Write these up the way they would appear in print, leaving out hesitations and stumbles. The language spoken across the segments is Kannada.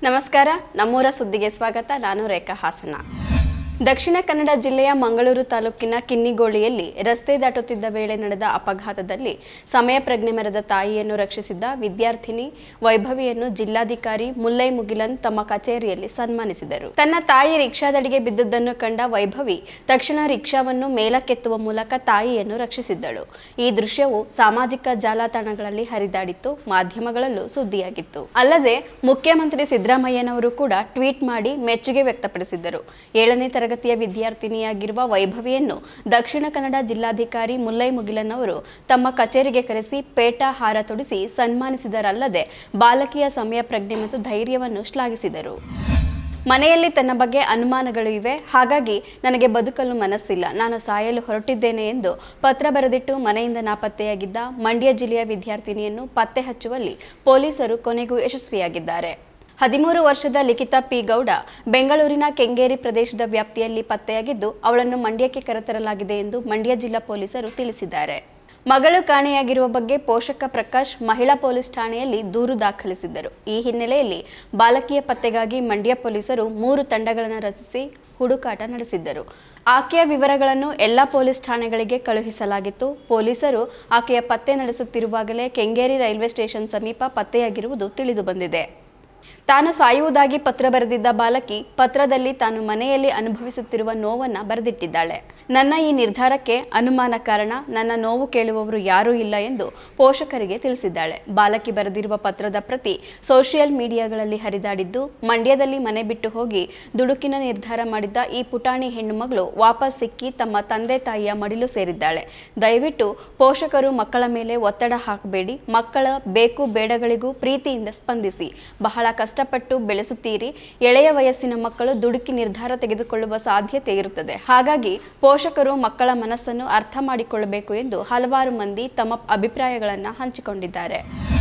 ನಮಸ್ಕಾರ ನಮ್ಮೂರ ಸುದ್ದಿಗೆ ಸ್ವಾಗತ ನಾನು ರೇಖಾ ಹಾಸನ ದಕ್ಷಿಣ ಕನ್ನಡ ಜಿಲ್ಲೆಯ ಮಂಗಳೂರು ತಾಲೂಕಿನ ಕಿನ್ನಿಗೋಳಿಯಲ್ಲಿ ರಸ್ತೆ ದಾಟುತ್ತಿದ್ದ ವೇಳೆ ನಡೆದ ಅಪಘಾತದಲ್ಲಿ ಸಮಯ ಪ್ರಜ್ಞೆ ಮೆರೆದ ತಾಯಿಯನ್ನು ರಕ್ಷಿಸಿದ್ದ ವಿದ್ಯಾರ್ಥಿನಿ ವೈಭವಿಯನ್ನು ಜಿಲ್ಲಾಧಿಕಾರಿ ಮುಲ್ಲೈ ಮುಗಿಲನ್ ತಮ್ಮ ಕಚೇರಿಯಲ್ಲಿ ಸನ್ಮಾನಿಸಿದರು ತನ್ನ ತಾಯಿ ರಿಕ್ಷಾದಡಿಗೆ ಬಿದ್ದುದನ್ನು ಕಂಡ ವೈಭವಿ ತಕ್ಷಣ ರಿಕ್ಷಾವನ್ನು ಮೇಲಕ್ಕೆತ್ತುವ ಮೂಲಕ ತಾಯಿಯನ್ನು ರಕ್ಷಿಸಿದ್ದಳು ಈ ದೃಶ್ಯವು ಸಾಮಾಜಿಕ ಜಾಲತಾಣಗಳಲ್ಲಿ ಹರಿದಾಡಿತ್ತು ಮಾಧ್ಯಮಗಳಲ್ಲೂ ಸುದ್ದಿಯಾಗಿತ್ತು ಅಲ್ಲದೆ ಮುಖ್ಯಮಂತ್ರಿ ಸಿದ್ದರಾಮಯ್ಯನವರು ಕೂಡ ಟ್ವೀಟ್ ಮಾಡಿ ಮೆಚ್ಚುಗೆ ವ್ಯಕ್ತಪಡಿಸಿದ್ದರು 7ನೇ ತರಗತಿಯ ವಿದ್ಯಾರ್ಥಿನಿಯಾಗಿರುವ ವೈಭವಿಯನ್ನು ದಕ್ಷಿಣ ಕನ್ನಡ ಜಿಲ್ಲಾಧಿಕಾರಿ ಮುಲ್ಲೈ ಮುಗಿಲನ್ ಅವರು ತಮ್ಮ ಕಚೇರಿಗೆ ಕರೆಸಿ ಪೇಟ ಹಾರ ತೊಡಿಸಿ ಸನ್ಮಾನಿಸಿದರಲ್ಲದೆ ಬಾಲಕಿಯ ಸಮಯ ಪ್ರಜ್ಞೆ ಮತ್ತು ಧೈರ್ಯವನ್ನು ಶ್ಲಾಘಿಸಿದರು ಮನೆಯಲ್ಲಿ ತನ್ನ ಬಗ್ಗೆ ಅನುಮಾನಗಳು ಇವೆ ಹಾಗಾಗಿ ನನಗೆ ಬದುಕಲು ಮನಸ್ಸಿಲ್ಲ ನಾನು ಸಾಯಲು ಹೊರಟಿದ್ದೇನೆ ಎಂದು ಪತ್ರ ಬರೆದಿಟ್ಟು ಮನೆಯಿಂದ ನಾಪತ್ತೆಯಾಗಿದ್ದ ಮಂಡ್ಯ ಜಿಲ್ಲೆಯ ವಿದ್ಯಾರ್ಥಿನಿಯನ್ನು ಪತ್ತೆ ಹಚ್ಚುವಲ್ಲಿ ಪೊಲೀಸರು ಕೊನೆಗೂ ಯಶಸ್ವಿಯಾಗಿದ್ದಾರೆ 13 ವರ್ಷದ ಲಿಖಿತಾ ಪಿ ಗೌಡ ಬೆಂಗಳೂರಿನ ಕೆಂಗೇರಿ ಪ್ರದೇಶದ ವ್ಯಾಪ್ತಿಯಲ್ಲಿ ಪತ್ತೆಯಾಗಿದ್ದು ಅವಳನ್ನು ಮಂಡ್ಯಕ್ಕೆ ಕರೆತರಲಾಗಿದೆ ಎಂದು ಮಂಡ್ಯ ಜಿಲ್ಲಾ ಪೊಲೀಸರು ತಿಳಿಸಿದ್ದಾರೆ ಮಗಳು ಕಾಣೆಯಾಗಿರುವ ಬಗ್ಗೆ ಪೋಷಕ ಪ್ರಕಾಶ್ ಮಹಿಳಾ ಪೊಲೀಸ್ ಠಾಣೆಯಲ್ಲಿ ದೂರು ದಾಖಲಿಸಿದ್ದರು ಈ ಹಿನ್ನೆಲೆಯಲ್ಲಿ ಬಾಲಕಿಯ ಪತ್ತೆಗಾಗಿ ಮಂಡ್ಯ ಪೊಲೀಸರು 3 ತಂಡಗಳನ್ನು ರಚಿಸಿ ಹುಡುಕಾಟ ನಡೆಸಿದ್ದರು ಆಕೆಯ ವಿವರಗಳನ್ನು ಎಲ್ಲ ಪೊಲೀಸ್ ಠಾಣೆಗಳಿಗೆ ಕಳುಹಿಸಲಾಗಿತ್ತು ಪೊಲೀಸರು ಆಕೆಯ ಪತ್ತೆ ನಡೆಸುತ್ತಿರುವಾಗಲೇ ಕೆಂಗೇರಿ ರೈಲ್ವೆ ಸ್ಟೇಷನ್ ಸಮೀಪ ಪತ್ತೆಯಾಗಿರುವುದು ತಿಳಿದುಬಂದಿದೆ ತಾನು ಸಾಯುವುದಾಗಿ ಪತ್ರ ಬರೆದಿದ್ದ ಬಾಲಕಿ ಪತ್ರದಲ್ಲಿ ತಾನು ಮನೆಯಲ್ಲಿ ಅನುಭವಿಸುತ್ತಿರುವ ನೋವನ್ನು ಬರೆದಿಟ್ಟಿದ್ದಾಳೆ ನನ್ನ ಈ ನಿರ್ಧಾರಕ್ಕೆ ಅನುಮಾನ ಕಾರಣ ನನ್ನ ನೋವು ಕೇಳುವವರು ಯಾರೂ ಇಲ್ಲ ಎಂದು ಪೋಷಕರಿಗೆ ತಿಳಿಸಿದ್ದಾಳೆ ಬಾಲಕಿ ಬರೆದಿರುವ ಪತ್ರದ ಪ್ರತಿ ಸೋಷಿಯಲ್ ಮೀಡಿಯಾಗಳಲ್ಲಿ ಹರಿದಾಡಿದ್ದು ಮಂಡ್ಯದಲ್ಲಿ ಮನೆ ಬಿಟ್ಟು ಹೋಗಿ ದುಡುಕಿನ ನಿರ್ಧಾರ ಮಾಡಿದ್ದ ಈ ಪುಟಾಣಿ ಹೆಣ್ಣು ಮಗಳು ವಾಪಸ್ ಸಿಕ್ಕಿ ತಮ್ಮ ತಂದೆ ತಾಯಿಯ ಮಡಿಲು ಸೇರಿದ್ದಾಳೆ ದಯವಿಟ್ಟು ಪೋಷಕರು ಮಕ್ಕಳ ಮೇಲೆ ಒತ್ತಡ ಹಾಕಬೇಡಿ ಮಕ್ಕಳ ಬೇಕು ಬೇಡಗಳಿಗೂ ಪ್ರೀತಿಯಿಂದ ಸ್ಪಂದಿಸಿ ಬಹಳ ಕಷ್ಟಪಟ್ಟು ಬೆಳೆಸುತ್ತೀರಿ ಎಳೆಯ ವಯಸ್ಸಿನ ಮಕ್ಕಳು ದುಡುಕಿ ನಿರ್ಧಾರ ತೆಗೆದುಕೊಳ್ಳುವ ಸಾಧ್ಯತೆ ಇರುತ್ತದೆ ಹಾಗಾಗಿ ಪೋಷಕರು ಮಕ್ಕಳ ಮನಸ್ಸನ್ನು ಅರ್ಥ ಮಾಡಿಕೊಳ್ಳಬೇಕು ಎಂದು ಹಲವಾರು ಮಂದಿ ತಮ್ಮ ಅಭಿಪ್ರಾಯಗಳನ್ನು ಹಂಚಿಕೊಂಡಿದ್ದಾರೆ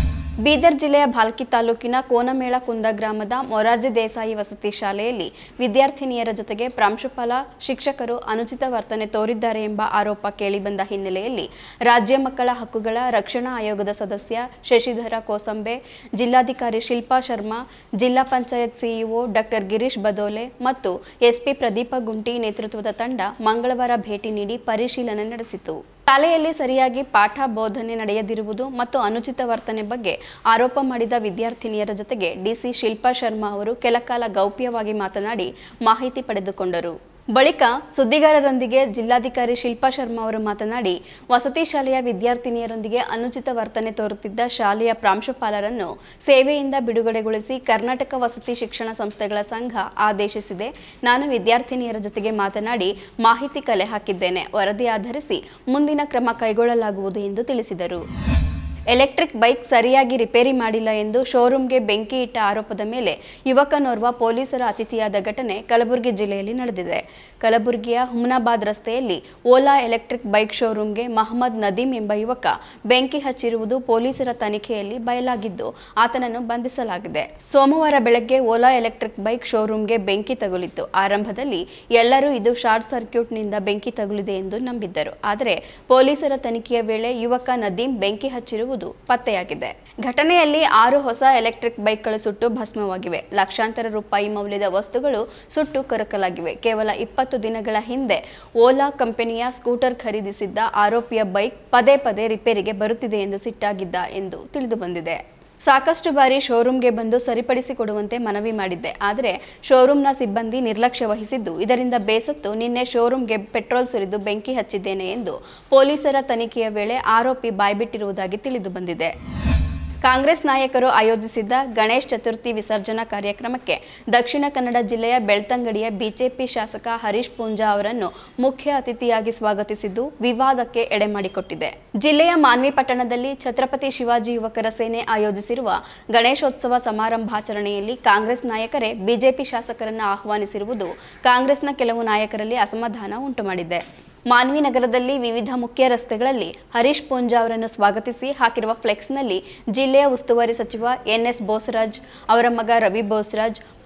ಬೀದರ್ ಜಿಲ್ಲೆಯ ಭಾಲ್ಕಿ ತಾಲೂಕಿನ ಕೋನಮೇಳ ಕುಂದ ಗ್ರಾಮದ ಮೊರಾರ್ಜಿ ದೇಸಾಯಿ ವಸತಿ ಶಾಲೆಯಲ್ಲಿ ವಿದ್ಯಾರ್ಥಿನಿಯರ ಜೊತೆಗೆ ಪ್ರಾಂಶುಪಾಲ ಶಿಕ್ಷಕರು ಅನುಚಿತ ವರ್ತನೆ ತೋರಿದ್ದಾರೆ ಎಂಬ ಆರೋಪ ಕೇಳಿಬಂದ ಹಿನ್ನೆಲೆಯಲ್ಲಿ ರಾಜ್ಯ ಮಕ್ಕಳ ಹಕ್ಕುಗಳ ರಕ್ಷಣಾ ಆಯೋಗದ ಸದಸ್ಯ ಶಶಿಧರ ಕೋಸಂಬೆ ಜಿಲ್ಲಾಧಿಕಾರಿ ಶಿಲ್ಪಾ ಶರ್ಮಾ ಜಿಲ್ಲಾ ಪಂಚಾಯತ್ ಸಿಇಒ ಡಾಕ್ಟರ್ ಗಿರೀಶ್ ಬದೋಲೆ ಮತ್ತು ಎಸ್ಪಿ ಪ್ರದೀಪ ಗುಂಟಿ ನೇತೃತ್ವದ ತಂಡ ಮಂಗಳವಾರ ಭೇಟಿ ನೀಡಿ ಪರಿಶೀಲನೆ ನಡೆಸಿತು ಶಾಲೆಯಲ್ಲಿ ಸರಿಯಾಗಿ ಪಾಠ ಬೋಧನೆ ನಡೆಯದಿರುವುದು ಮತ್ತು ಅನುಚಿತ ವರ್ತನೆ ಬಗ್ಗೆ ಆರೋಪ ಮಾಡಿದ ವಿದ್ಯಾರ್ಥಿನಿಯರ ಜೊತೆಗೆ ಡಿಸಿ ಶಿಲ್ಪಾ ಶರ್ಮಾ ಅವರು ಕೆಲಕಾಲ ಗೌಪ್ಯವಾಗಿ ಮಾತನಾಡಿ ಮಾಹಿತಿ ಪಡೆದುಕೊಂಡರು ಬಳಿಕ ಸುದ್ದಿಗಾರರೊಂದಿಗೆ ಜಿಲ್ಲಾಧಿಕಾರಿ ಶಿಲ್ಪಾ ಶರ್ಮಾ ಅವರು ಮಾತನಾಡಿ ವಸತಿ ಶಾಲೆಯ ವಿದ್ಯಾರ್ಥಿನಿಯರೊಂದಿಗೆ ಅನುಚಿತ ವರ್ತನೆ ತೋರುತ್ತಿದ್ದ ಶಾಲೆಯ ಪ್ರಾಂಶುಪಾಲರನ್ನು ಸೇವೆಯಿಂದ ಬಿಡುಗಡೆಗೊಳಿಸಿ ಕರ್ನಾಟಕ ವಸತಿ ಶಿಕ್ಷಣ ಸಂಸ್ಥೆಗಳ ಸಂಘ ಆದೇಶಿಸಿದೆ ನಾನು ವಿದ್ಯಾರ್ಥಿನಿಯರ ಜೊತೆಗೆ ಮಾತನಾಡಿ ಮಾಹಿತಿ ಕಲೆ ಹಾಕಿದ್ದೇನೆ ವರದಿ ಆಧರಿಸಿ ಮುಂದಿನ ಕ್ರಮ ಕೈಗೊಳ್ಳಲಾಗುವುದು ಎಂದು ತಿಳಿಸಿದರು ಎಲೆಕ್ಟ್ರಿಕ್ ಬೈಕ್ ಸರಿಯಾಗಿ ರಿಪೇರಿ ಮಾಡಿಲ್ಲ ಎಂದು ಶೋರೂಮ್ಗೆ ಬೆಂಕಿ ಇಟ್ಟ ಆರೋಪದ ಮೇಲೆ ಯುವಕನೋರ್ವ ಪೊಲೀಸರ ಅತಿಥಿಯಾದ ಘಟನೆ ಕಲಬುರಗಿ ಜಿಲ್ಲೆಯಲ್ಲಿ ನಡೆದಿದೆ ಕಲಬುರಗಿಯ ಹುಮ್ನಾಬಾದ್ ರಸ್ತೆಯಲ್ಲಿ ಓಲಾ ಎಲೆಕ್ಟ್ರಿಕ್ ಬೈಕ್ ಶೋರೂಮ್ಗೆ ಮಹಮ್ಮದ್ ನದೀಮ್ ಎಂಬ ಯುವಕ ಬೆಂಕಿ ಹಚ್ಚಿರುವುದು ಪೊಲೀಸರ ತನಿಖೆಯಲ್ಲಿ ಬಯಲಾಗಿದ್ದು ಆತನನ್ನು ಬಂಧಿಸಲಾಗಿದೆ ಸೋಮವಾರ ಬೆಳಗ್ಗೆ ಓಲಾ ಎಲೆಕ್ಟ್ರಿಕ್ ಬೈಕ್ ಶೋರೂಮ್ಗೆ ಬೆಂಕಿ ತಗುಲಿತ್ತು ಆರಂಭದಲ್ಲಿ ಎಲ್ಲರೂ ಇದು ಶಾರ್ಟ್ ಸರ್ಕ್ಯೂಟ್ನಿಂದ ಬೆಂಕಿ ತಗುಲಿದೆ ಎಂದು ನಂಬಿದ್ದರು ಆದರೆ ಪೊಲೀಸರ ತನಿಖೆಯ ವೇಳೆ ಯುವಕ ನದೀಮ್ ಬೆಂಕಿ ಹಚ್ಚಿರುವುದು ಪತ್ತೆಯಾಗಿದೆ ಘಟನೆಯಲ್ಲಿ 6 ಹೊಸ ಎಲೆಕ್ಟ್ರಿಕ್ ಬೈಕ್ಗಳು ಸುಟ್ಟು ಭಸ್ಮವಾಗಿವೆ ಲಕ್ಷಾಂತರ ರೂಪಾಯಿ ಮೌಲ್ಯದ ವಸ್ತುಗಳು ಸುಟ್ಟು ಕರಕಲಾಗಿವೆ ಕೇವಲ 20 ದಿನಗಳ ಹಿಂದೆ ಓಲಾ ಕಂಪನಿಯ ಸ್ಕೂಟರ್ ಖರೀದಿಸಿದ್ದ ಆರೋಪಿಯ ಬೈಕ್ ಪದೇ ಪದೇ ರಿಪೇರಿಗೆ ಬರುತ್ತಿದೆ ಎಂದು ಸಿಟ್ಟಾಗಿದ್ದ ಎಂದು ತಿಳಿದುಬಂದಿದೆ ಸಾಕಷ್ಟು ಬಾರಿ ಶೋರೂಮ್ಗೆ ಬಂದು ಸರಿಪಡಿಸಿಕೊಡುವಂತೆ ಮನವಿ ಮಾಡಿದ್ದೆ ಆದರೆ ಶೋರೂಮ್ನ ಸಿಬ್ಬಂದಿ ನಿರ್ಲಕ್ಷ್ಯ ವಹಿಸಿದ್ದು ಇದರಿಂದ ಬೇಸತ್ತು ನಿನ್ನೆ ಶೋರೂಮ್ಗೆ ಪೆಟ್ರೋಲ್ ಸುರಿದು ಬೆಂಕಿ ಹಚ್ಚಿದ್ದೇನೆ ಎಂದು ಪೊಲೀಸರ ತನಿಖೆಯ ವೇಳೆ ಆರೋಪಿ ಬಾಯ್ಬಿಟ್ಟಿರುವುದಾಗಿ ತಿಳಿದುಬಂದಿದೆ ಕಾಂಗ್ರೆಸ್ ನಾಯಕರು ಆಯೋಜಿಸಿದ್ದ ಗಣೇಶ್ ಚತುರ್ಥಿ ವಿಸರ್ಜನಾ ಕಾರ್ಯಕ್ರಮಕ್ಕೆ ದಕ್ಷಿಣ ಕನ್ನಡ ಜಿಲ್ಲೆಯ ಬೆಳ್ತಂಗಡಿಯ ಬಿಜೆಪಿ ಶಾಸಕ ಹರೀಶ್ ಪೂಂಜಾ ಅವರನ್ನು ಮುಖ್ಯ ಅತಿಥಿಯಾಗಿ ಸ್ವಾಗತಿಸಿದ್ದು ವಿವಾದಕ್ಕೆ ಎಡೆಮಾಡಿಕೊಟ್ಟಿದೆ ಜಿಲ್ಲೆಯ ಮಾನ್ವಿ ಪಟ್ಟಣದಲ್ಲಿ ಛತ್ರಪತಿ ಶಿವಾಜಿ ಯುವಕರ ಸೇನೆ ಆಯೋಜಿಸಿರುವ ಗಣೇಶೋತ್ಸವ ಸಮಾರಂಭಾಚರಣೆಯಲ್ಲಿ ಕಾಂಗ್ರೆಸ್ ನಾಯಕರೇ ಬಿಜೆಪಿ ಶಾಸಕರನ್ನು ಆಹ್ವಾನಿಸಿರುವುದು ಕಾಂಗ್ರೆಸ್ನ ಕೆಲವು ನಾಯಕರಲ್ಲಿ ಅಸಮಾಧಾನ ಉಂಟುಮಾಡಿದೆ ಮಾನ್ವಿ ನಗರದಲ್ಲಿ ವಿವಿಧ ಮುಖ್ಯ ರಸ್ತೆಗಳಲ್ಲಿ ಹರೀಶ್ ಪೂಂಜಾ ಅವರನ್ನು ಸ್ವಾಗತಿಸಿ ಹಾಕಿರುವ ಫ್ಲೆಕ್ಸ್ನಲ್ಲಿ ಜಿಲ್ಲೆಯ ಉಸ್ತುವಾರಿ ಸಚಿವ ಎನ್ಎಸ್ ಬೋಸರಾಜ್ ಅವರ ಮಗ ರವಿ ಬೋಸರಾಜ್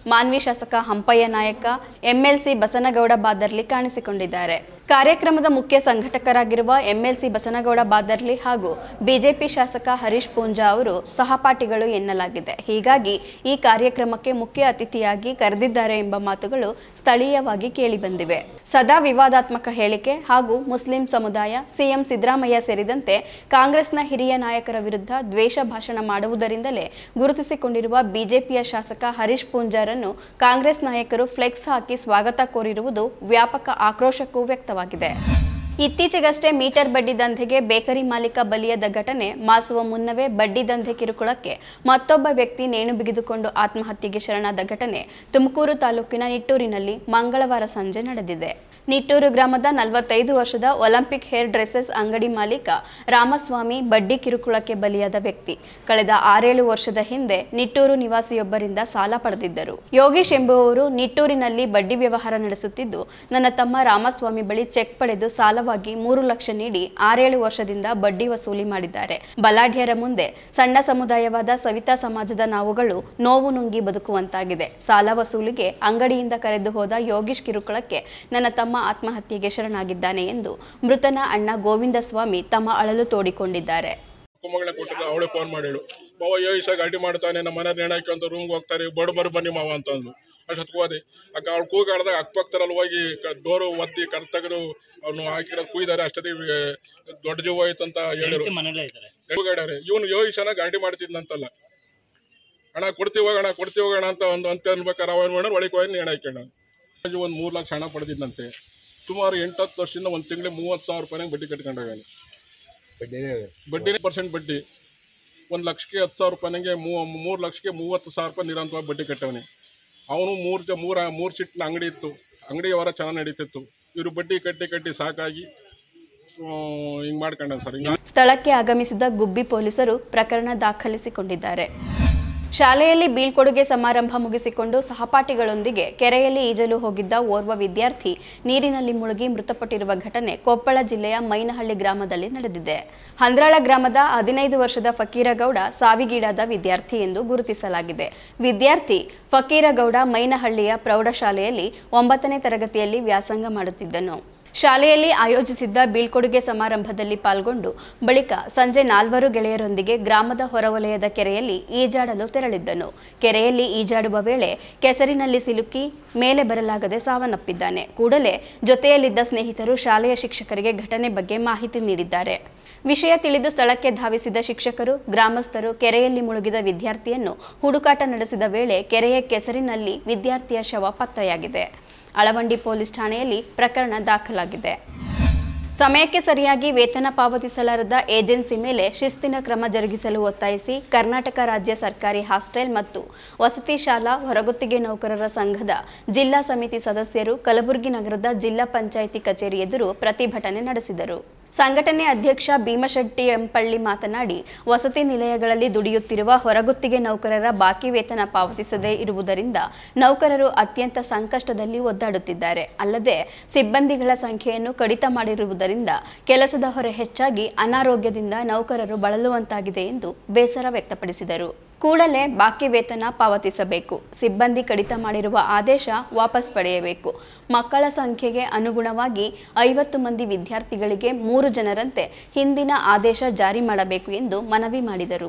ಮಾನ್ವಿ ಶಾಸಕ ಹಂಪಯ್ಯ ನಾಯಕ, ಎಂಎಲ್ಸಿ ಬಸನಗೌಡ ಬಾದರ್ಲಿ ಕಾಣಿಸಿಕೊಂಡಿದ್ದಾರೆ. ಕಾರ್ಯಕ್ರಮದ ಮುಖ್ಯ ಸಂಘಟಕರಾಗಿರುವ ಎಂಎಲ್ಸಿ ಬಸನಗೌಡ ಬಾದರ್ಲಿ ಹಾಗೂ ಬಿಜೆಪಿ ಶಾಸಕ ಹರೀಶ್ ಪೂಂಜಾ ಅವರು ಸಹಪಾಠಿಗಳು ಎನ್ನಲಾಗಿದೆ. ಹೀಗಾಗಿ ಈ ಕಾರ್ಯಕ್ರಮಕ್ಕೆ ಮುಖ್ಯ ಅತಿಥಿಯಾಗಿ ಕರೆದಿದ್ದಾರೆ ಎಂಬ ಮಾತುಗಳು ಸ್ಥಳೀಯವಾಗಿ ಕೇಳಿಬಂದಿವೆ. ಸದಾ ವಿವಾದಾತ್ಮಕ ಹೇಳಿಕೆ ಹಾಗೂ ಮುಸ್ಲಿಂ ಸಮುದಾಯ, ಸಿಎಂ ಸಿದ್ದರಾಮಯ್ಯ ಸೇರಿದಂತೆ ಕಾಂಗ್ರೆಸ್ನ ಹಿರಿಯ ನಾಯಕರ ವಿರುದ್ಧ ದ್ವೇಷ ಭಾಷಣ ಮಾಡುವುದರಿಂದಲೇ ಗುರುತಿಸಿಕೊಂಡಿರುವ ಬಿಜೆಪಿಯ ಶಾಸಕ ಹರೀಶ್ ಪೂಂಜಾರನ್ನು ಕಾಂಗ್ರೆಸ್ ನಾಯಕರು ಫ್ಲೆಕ್ಸ್ ಹಾಕಿ ಸ್ವಾಗತ ಕೋರಿರುವುದು ವ್ಯಾಪಕ ಆಕ್ರೋಶಕ್ಕೂ ವ್ಯಕ್ತವಾಗಿದೆ. ಇತ್ತೀಚೆಗಷ್ಟೇ ಮೀಟರ್ ಬಡ್ಡಿ ದಂಧೆಗೆ ಬೇಕರಿ ಮಾಲೀಕ ಬಲಿಯಾದ ಘಟನೆ ಮಾಸುವ ಮುನ್ನವೇ ಬಡ್ಡಿ ದಂಧೆ ಕಿರುಕುಳಕ್ಕೆ ಮತ್ತೊಬ್ಬ ವ್ಯಕ್ತಿ ನೇಣು ಬಿಗಿದುಕೊಂಡು ಆತ್ಮಹತ್ಯೆಗೆ ಶರಣಾದ ಘಟನೆ ತುಮಕೂರು ತಾಲೂಕಿನ ನಿಟ್ಟೂರಿನಲ್ಲಿ ಮಂಗಳವಾರ ಸಂಜೆ ನಡೆದಿದೆ. ನಿಟ್ಟೂರು ಗ್ರಾಮದ 45 ವರ್ಷದ ಒಲಿಂಪಿಕ್ ಹೇರ್ ಡ್ರೆಸ್ಸಸ್ ಅಂಗಡಿ ಮಾಲೀಕ ರಾಮಸ್ವಾಮಿ ಬಡ್ಡಿ ಕಿರುಕುಳಕ್ಕೆ ಬಲಿಯಾದ ವ್ಯಕ್ತಿ. ಕಳೆದ 6-7 ವರ್ಷದ ಹಿಂದೆ ನಿಟ್ಟೂರು ನಿವಾಸಿಯೊಬ್ಬರಿಂದ ಸಾಲ ಪಡೆದಿದ್ದರು. ಯೋಗೀಶ್ ಎಂಬುವವರು ನಿಟ್ಟೂರಿನಲ್ಲಿ ಬಡ್ಡಿ ವ್ಯವಹಾರ ನಡೆಸುತ್ತಿದ್ದು, ನನ್ನ ತಮ್ಮ ರಾಮಸ್ವಾಮಿ ಬಳಿ ಚೆಕ್ ಪಡೆದು ಸಾಲವಾಗಿ 3 ಲಕ್ಷ ನೀಡಿ 6-7 ವರ್ಷದಿಂದ ಬಡ್ಡಿ ವಸೂಲಿ ಮಾಡಿದ್ದಾರೆ. ಬಲಾಢ್ಯರ ಮುಂದೆ ಸಣ್ಣ ಸಮುದಾಯವಾದ ಸವಿತಾ ಸಮಾಜದ ನಾವುಗಳು ನೋವು ನುಂಗಿ ಬದುಕುವಂತಾಗಿದೆ. ಸಾಲ ವಸೂಲಿಗೆ ಅಂಗಡಿಯಿಂದ ಕರೆದು ಹೋದ ಯೋಗೀಶ್ ಕಿರುಕುಳಕ್ಕೆ ನನ್ನ ತಮ್ಮ ಆತ್ಮಹತ್ಯೆಗೆ ಶರಣಾಗಿದ್ದಾನೆ ಎಂದು ಮೃತನ ಅಣ್ಣ ಗೋವಿಂದ ಸ್ವಾಮಿ ತಮ್ಮ ಅಳಲು ತೋಡಿಕೊಂಡಿದ್ದಾರೆ. ಅವಳು ಫೋನ್ ಮಾಡಿಳು, ಬಾವ ಯೋಗೀಶ ಗಾಡಿ ಮಾಡ್ತಾನೆ, ನಮ್ಮ ಮನೆ ನೇಣ ಹಾಕಿ ರೂಮ್ಗೆ ಹೋಗ್ತಾರೆ, ಬಡ ಬನ್ನಿ ಮಾವ ಅಂತಂದು ಅಷ್ಟು ಹೋದೆ. ಅಕ್ಕ ಅವ್ಳು ಕೂಗಾಡ್ದಾಗ ಅಕ್ಕಪಕ್ಕದಲ್ಲಿ ಹೋಗಿ ಡೋರು ಒತ್ತಿ ಕರ್ ತೆಗೆದು ಅವನು ಹಾಕಿರೋದು ಕುಯ್ದಾರೆ. ಅಷ್ಟೊತ್ತಿಗೆ ದೊಡ್ಡ ಜೀವ ಆಯ್ತು ಅಂತ ಹೇಳಿದ್ರು. ಕೂಗಾಡ್ಯಾರೆ. ಇವನು ಯೋಗೀಶನ ಗಾಡಿ ಮಾಡ್ತಿದ್ನಂತಲ್ಲ, ಹಣ ಕೊಡ್ತೀವಿ ಹೋಗೋಣ ಅಂತ ಅಂತ ಅನ್ಬೇಕಾರೆ ಅವನ ಒಳಗೆ ಹೋಗಿ ನೇಣ ಹಾಕ್ಯಾಣ. ಒಂದು 3 ಲಕ್ಷ ಹಣ ಪಡೆದಿದ್ದಂತೆ. ಸುಮಾರು 8-10 ವರ್ಷದಿಂದ ಒಂದು ತಿಂಗಳಿಗೆ 30,000 ರೂಪಾಯಿನಾಗ ಬಡ್ಡಿ ಕಟ್ಕೊಂಡಾಗ ಬಡ್ಡಿನೇ % ಬಡ್ಡಿ. 1 ಲಕ್ಷಕ್ಕೆ 10,000 ರೂಪಾಯಿನಾಗೆ 3 ಲಕ್ಷಕ್ಕೆ 30,000 ರೂಪಾಯಿ ನಿರಂತರವಾಗಿ ಬಡ್ಡಿ ಕಟ್ಟವನೆ. ಅವನು ಮೂರು ಸೀಟ್ನ ಅಂಗಡಿ ಇತ್ತು, ಅಂಗಡಿ ವ್ಯವಹಾರ ಚೆನ್ನಾಗಿ ನಡೀತಿತ್ತು. ಇವರು ಬಡ್ಡಿ ಕಟ್ಟಿ ಸಾಕಾಗಿ ಹಿಂಗೆ ಮಾಡ್ಕೊಂಡ ಸರ್. ಸ್ಥಳಕ್ಕೆ ಆಗಮಿಸಿದ ಗುಬ್ಬಿ ಪೊಲೀಸರು ಪ್ರಕರಣ ದಾಖಲಿಸಿಕೊಂಡಿದ್ದಾರೆ. ಶಾಲೆಯಲ್ಲಿ ಬೀಳ್ಕೊಡುಗೆ ಸಮಾರಂಭ ಮುಗಿಸಿಕೊಂಡು ಸಹಪಾಠಿಗಳೊಂದಿಗೆ ಕೆರೆಯಲ್ಲಿ ಈಜಲು ಹೋಗಿದ್ದ ಓರ್ವ ವಿದ್ಯಾರ್ಥಿ ನೀರಿನಲ್ಲಿ ಮುಳುಗಿ ಮೃತಪಟ್ಟಿರುವ ಘಟನೆ ಕೊಪ್ಪಳ ಜಿಲ್ಲೆಯ ಮೈನಹಳ್ಳಿ ಗ್ರಾಮದಲ್ಲಿ ನಡೆದಿದೆ. ಹಂದ್ರಾಳ ಗ್ರಾಮದ 15 ವರ್ಷದ ಫಕೀರಗೌಡ ಸಾವಿಗೀಡಾದ ವಿದ್ಯಾರ್ಥಿ ಎಂದು ಗುರುತಿಸಲಾಗಿದೆ. ವಿದ್ಯಾರ್ಥಿ ಫಕೀರಗೌಡ ಮೈನಹಳ್ಳಿಯ ಪ್ರೌಢಶಾಲೆಯಲ್ಲಿ 9ನೇ ತರಗತಿಯಲ್ಲಿ ವ್ಯಾಸಂಗ ಮಾಡುತ್ತಿದ್ದನು. ಶಾಲೆಯಲ್ಲಿ ಆಯೋಜಿಸಿದ್ದ ಬೀಳ್ಕೊಡುಗೆ ಸಮಾರಂಭದಲ್ಲಿ ಪಾಲ್ಗೊಂಡು ಬಳಿಕ ಸಂಜೆ 4 ಗೆಳೆಯರೊಂದಿಗೆ ಗ್ರಾಮದ ಹೊರವಲಯದ ಕೆರೆಯಲ್ಲಿ ಈಜಾಡಲು ತೆರಳಿದ್ದನು. ಕೆರೆಯಲ್ಲಿ ಈಜಾಡುವ ವೇಳೆ ಕೆಸರಿನಲ್ಲಿ ಸಿಲುಕಿ ಮೇಲೆ ಬರಲಾಗದೆ ಸಾವನ್ನಪ್ಪಿದ್ದಾನೆ. ಕೂಡಲೇ ಜೊತೆಯಲ್ಲಿದ್ದ ಸ್ನೇಹಿತರು ಶಾಲೆಯ ಶಿಕ್ಷಕರಿಗೆ ಘಟನೆ ಬಗ್ಗೆ ಮಾಹಿತಿ ನೀಡಿದ್ದಾರೆ. ವಿಷಯ ತಿಳಿದು ಸ್ಥಳಕ್ಕೆ ಧಾವಿಸಿದ ಶಿಕ್ಷಕರು, ಗ್ರಾಮಸ್ಥರು ಕೆರೆಯಲ್ಲಿ ಮುಳುಗಿದ ವಿದ್ಯಾರ್ಥಿಯನ್ನು ಹುಡುಕಾಟ ನಡೆಸಿದ ವೇಳೆ ಕೆರೆಯ ಕೆಸರಿನಲ್ಲಿ ವಿದ್ಯಾರ್ಥಿಯ ಶವ ಪತ್ತೆಯಾಗಿದೆ. ಅಳವಂಡಿ ಪೊಲೀಸ್ ಠಾಣೆಯಲ್ಲಿ ಪ್ರಕರಣ ದಾಖಲಾಗಿದೆ. ಸಮಯಕ್ಕೆ ಸರಿಯಾಗಿ ವೇತನ ಪಾವತಿಸಲಾರದ ಏಜೆನ್ಸಿ ಮೇಲೆ ಶಿಸ್ತಿನ ಕ್ರಮ ಜರುಗಿಸಲು ಒತ್ತಾಯಿಸಿ ಕರ್ನಾಟಕ ರಾಜ್ಯ ಸರ್ಕಾರಿ ಹಾಸ್ಟೆಲ್ ಮತ್ತು ವಸತಿ ಶಾಲಾ ಹೊರಗುತ್ತಿಗೆ ನೌಕರರ ಸಂಘದ ಜಿಲ್ಲಾ ಸಮಿತಿ ಸದಸ್ಯರು ಕಲಬುರಗಿ ನಗರದ ಜಿಲ್ಲಾ ಪಂಚಾಯಿತಿ ಕಚೇರಿ ಎದುರು ಪ್ರತಿಭಟನೆ ನಡೆಸಿದರು. ಸಂಘಟನೆ ಅಧ್ಯಕ್ಷ ಭೀಮಶೆಟ್ಟಿ ಎಂಪಳ್ಳಿ ಮಾತನಾಡಿ, ವಸತಿ ನಿಲಯಗಳಲ್ಲಿ ದುಡಿಯುತ್ತಿರುವ ಹೊರಗುತ್ತಿಗೆ ನೌಕರರ ಬಾಕಿ ವೇತನ ಪಾವತಿಸದೇ ಇರುವುದರಿಂದ ನೌಕರರು ಅತ್ಯಂತ ಸಂಕಷ್ಟದಲ್ಲಿ ಒದ್ದಾಡುತ್ತಿದ್ದಾರೆ. ಅಲ್ಲದೆ ಸಿಬ್ಬಂದಿಗಳ ಸಂಖ್ಯೆಯನ್ನು ಕಡಿತ ಮಾಡಿರುವುದರಿಂದ ಕೆಲಸದ ಹೊರೆ ಹೆಚ್ಚಾಗಿ ಅನಾರೋಗ್ಯದಿಂದ ನೌಕರರು ಬಳಲುವಂತಾಗಿದೆ ಎಂದು ಬೇಸರ ವ್ಯಕ್ತಪಡಿಸಿದರು. ಕೂಡಲೇ ಬಾಕಿ ವೇತನ ಪಾವತಿಸಬೇಕು. ಸಿಬ್ಬಂದಿ ಕಡಿತ ಮಾಡಿರುವ ಆದೇಶ ವಾಪಸ್ ಪಡೆಯಬೇಕು. ಮಕ್ಕಳ ಸಂಖ್ಯೆಗೆ ಅನುಗುಣವಾಗಿ 50 ಮಂದಿ ವಿದ್ಯಾರ್ಥಿಗಳಿಗೆ 3 ಜನರಂತೆ ಹಿಂದಿನ ಆದೇಶ ಜಾರಿ ಮಾಡಬೇಕು ಎಂದು ಮನವಿ ಮಾಡಿದರು.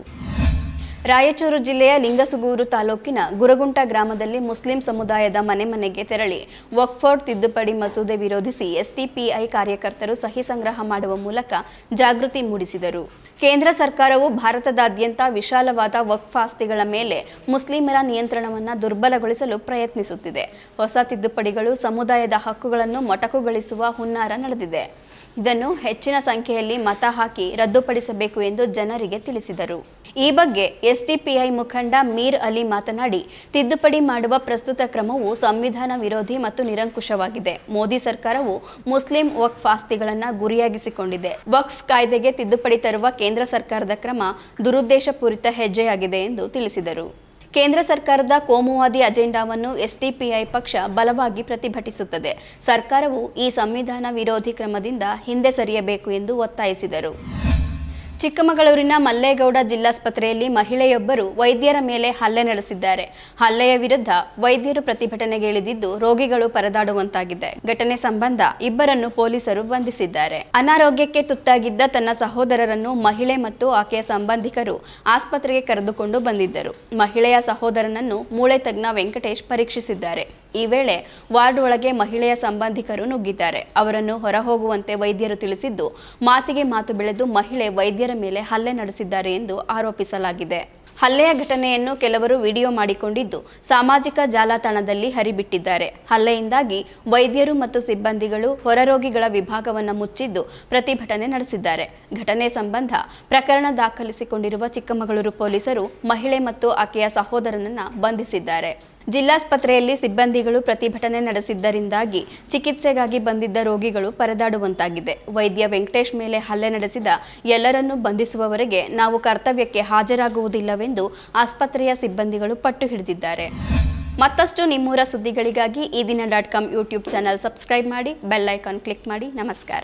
ರಾಯಚೂರು ಜಿಲ್ಲೆಯ ಲಿಂಗಸುಗೂರು ತಾಲೂಕಿನ ಗುರಗುಂಟ ಗ್ರಾಮದಲ್ಲಿ ಮುಸ್ಲಿಂ ಸಮುದಾಯದ ಮನೆಗೆ ತೆರಳಿ ವಕ್ಫ್ ಬೋರ್ಡ್ ತಿದ್ದುಪಡಿ ಮಸೂದೆ ವಿರೋಧಿಸಿ ಎಸ್ಡಿಪಿಐ ಕಾರ್ಯಕರ್ತರು ಸಹಿ ಸಂಗ್ರಹ ಮಾಡುವ ಮೂಲಕ ಜಾಗೃತಿ ಮೂಡಿಸಿದರು. ಕೇಂದ್ರ ಸರ್ಕಾರವು ಭಾರತದಾದ್ಯಂತ ವಿಶಾಲವಾದ ವಕ್ಫ್ ಆಸ್ತಿಗಳ ಮೇಲೆ ಮುಸ್ಲಿಮರ ನಿಯಂತ್ರಣವನ್ನು ದುರ್ಬಲಗೊಳಿಸಲು ಪ್ರಯತ್ನಿಸುತ್ತಿದೆ. ಹೊಸ ತಿದ್ದುಪಡಿಗಳು ಸಮುದಾಯದ ಹಕ್ಕುಗಳನ್ನು ಮೊಟಕುಗೊಳಿಸುವ ಹುನ್ನಾರ ನಡೆದಿದೆ. ಇದನ್ನು ಹೆಚ್ಚಿನ ಸಂಖ್ಯೆಯಲ್ಲಿ ಮತ ಹಾಕಿ ರದ್ದುಪಡಿಸಬೇಕು ಎಂದು ಜನರಿಗೆ ತಿಳಿಸಿದರು. ಈ ಬಗ್ಗೆ ಎಸ್ಡಿಪಿಐ ಮುಖಂಡ ಮೀರ್ ಅಲಿ ಮಾತನಾಡಿ, ತಿದ್ದುಪಡಿ ಮಾಡುವ ಪ್ರಸ್ತುತ ಕ್ರಮವು ಸಂವಿಧಾನ ವಿರೋಧಿ ಮತ್ತು ನಿರಂಕುಶವಾಗಿದೆ. ಮೋದಿ ಸರ್ಕಾರವು ಮುಸ್ಲಿಂ ವಕ್ಫ್ ಆಸ್ತಿಗಳನ್ನು ಗುರಿಯಾಗಿಸಿಕೊಂಡಿದೆ. ವಕ್ಫ್ ಕಾಯ್ದೆಗೆ ತಿದ್ದುಪಡಿ ತರುವ ಕೇಂದ್ರ ಸರ್ಕಾರದ ಕ್ರಮ ದುರುದ್ದೇಶಪೂರಿತ ಹೆಜ್ಜೆಯಾಗಿದೆ ಎಂದು ತಿಳಿಸಿದರು. ಕೇಂದ್ರ ಸರ್ಕಾರದ ಕೋಮುವಾದಿ ಅಜೆಂಡಾವನ್ನು ಎಸ್ಡಿಪಿಐ ಪಕ್ಷ ಬಲವಾಗಿ ಪ್ರತಿಭಟಿಸುತ್ತದೆ. ಸರ್ಕಾರವು ಈ ಸಂವಿಧಾನ ವಿರೋಧಿ ಕ್ರಮದಿಂದ ಹಿಂದೆ ಸರಿಯಬೇಕು ಎಂದು ಒತ್ತಾಯಿಸಿದರು. ಚಿಕ್ಕಮಗಳೂರಿನ ಮಲ್ಲೇಗೌಡ ಜಿಲ್ಲಾಸ್ಪತ್ರೆಯಲ್ಲಿ ಮಹಿಳೆಯೊಬ್ಬರು ವೈದ್ಯರ ಮೇಲೆ ಹಲ್ಲೆ ನಡೆಸಿದ್ದಾರೆ. ಹಲ್ಲೆಯ ವಿರುದ್ಧ ವೈದ್ಯರು ಪ್ರತಿಭಟನೆಗೆ ಇಳಿದಿದ್ದು ರೋಗಿಗಳು ಪರದಾಡುವಂತಾಗಿದೆ. ಘಟನೆ ಸಂಬಂಧ ಇಬ್ಬರನ್ನು ಪೊಲೀಸರು ಬಂಧಿಸಿದ್ದಾರೆ. ಅನಾರೋಗ್ಯಕ್ಕೆ ತುತ್ತಾಗಿದ್ದ ತನ್ನ ಸಹೋದರರನ್ನು ಮಹಿಳೆ ಮತ್ತು ಆಕೆಯ ಸಂಬಂಧಿಕರು ಆಸ್ಪತ್ರೆಗೆ ಕರೆದುಕೊಂಡು ಬಂದಿದ್ದರು. ಮಹಿಳೆಯ ಸಹೋದರನನ್ನು ಮೂಳೆ ತಜ್ಞ ವೆಂಕಟೇಶ್ ಪರೀಕ್ಷಿಸಿದ್ದಾರೆ. ಈ ವೇಳೆ ವಾರ್ಡ್ ಒಳಗೆ ಮಹಿಳೆಯ ಸಂಬಂಧಿಕರು ನುಗ್ಗಿದ್ದಾರೆ. ಅವರನ್ನು ಹೊರಹೋಗುವಂತೆ ವೈದ್ಯರು ತಿಳಿಸಿದ್ದು, ಮಾತಿಗೆ ಮಾತು ಬೆಳೆದು ಮಹಿಳೆ ವೈದ್ಯರ ಮೇಲೆ ಹಲ್ಲೆ ನಡೆಸಿದ್ದಾರೆ ಎಂದು ಆರೋಪಿಸಲಾಗಿದೆ. ಹಲ್ಲೆಯ ಘಟನೆಯನ್ನು ಕೆಲವರು ವಿಡಿಯೋ ಮಾಡಿಕೊಂಡಿದ್ದು ಸಾಮಾಜಿಕ ಜಾಲತಾಣದಲ್ಲಿ ಹರಿಬಿಟ್ಟಿದ್ದಾರೆ. ಹಲ್ಲೆಯಿಂದಾಗಿ ವೈದ್ಯರು ಮತ್ತು ಸಿಬ್ಬಂದಿಗಳು ಹೊರರೋಗಿಗಳ ವಿಭಾಗವನ್ನು ಮುಚ್ಚಿದ್ದು ಪ್ರತಿಭಟನೆ ನಡೆಸಿದ್ದಾರೆ. ಘಟನೆ ಸಂಬಂಧ ಪ್ರಕರಣ ದಾಖಲಿಸಿಕೊಂಡಿರುವ ಚಿಕ್ಕಮಗಳೂರು ಪೊಲೀಸರು ಮಹಿಳೆ ಮತ್ತು ಆಕೆಯ ಸಹೋದರನನ್ನು ಬಂಧಿಸಿದ್ದಾರೆ. ಜಿಲ್ಲಾಸ್ಪತ್ರೆಯಲ್ಲಿ ಸಿಬ್ಬಂದಿಗಳು ಪ್ರತಿಭಟನೆ ನಡೆಸಿದ್ದರಿಂದಾಗಿ ಚಿಕಿತ್ಸೆಗಾಗಿ ಬಂದಿದ್ದ ರೋಗಿಗಳು ಪರದಾಡುವಂತಾಗಿದೆ. ವೈದ್ಯ ವೆಂಕಟೇಶ್ ಮೇಲೆ ಹಲ್ಲೆ ನಡೆಸಿದ ಎಲ್ಲರನ್ನೂ ಬಂಧಿಸುವವರೆಗೆ ನಾವು ಕರ್ತವ್ಯಕ್ಕೆ ಹಾಜರಾಗುವುದಿಲ್ಲವೆಂದು ಆಸ್ಪತ್ರೆಯ ಸಿಬ್ಬಂದಿಗಳು ಪಟ್ಟು ಹಿಡಿದಿದ್ದಾರೆ. ಮತ್ತಷ್ಟು ನಿಮ್ಮೂರ ಸುದ್ದಿಗಳಿಗಾಗಿ ಈದಿನ.com ಯೂಟ್ಯೂಬ್ ಚಾನೆಲ್ ಸಬ್ಸ್ಕ್ರೈಬ್ ಮಾಡಿ, ಬೆಲ್ ಐಕಾನ್ ಕ್ಲಿಕ್ ಮಾಡಿ. ನಮಸ್ಕಾರ.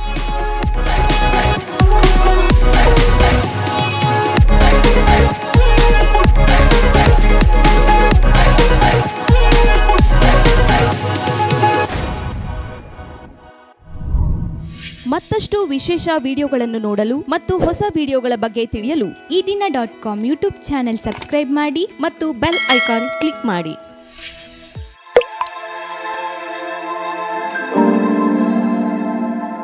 ಮತ್ತಷ್ಟು ವಿಶೇಷ ವಿಡಿಯೋಗಳನ್ನು ನೋಡಲು ಮತ್ತು ಹೊಸ ವಿಡಿಯೋಗಳ ಬಗ್ಗೆ ತಿಳಿಯಲು ಈದಿನ.com ಯೂಟ್ಯೂಬ್ ಚಾನೆಲ್ ಸಬ್ಸ್ಕ್ರೈಬ್ ಮಾಡಿ ಮತ್ತು ಬೆಲ್ ಐಕಾನ್ ಕ್ಲಿಕ್ ಮಾಡಿ.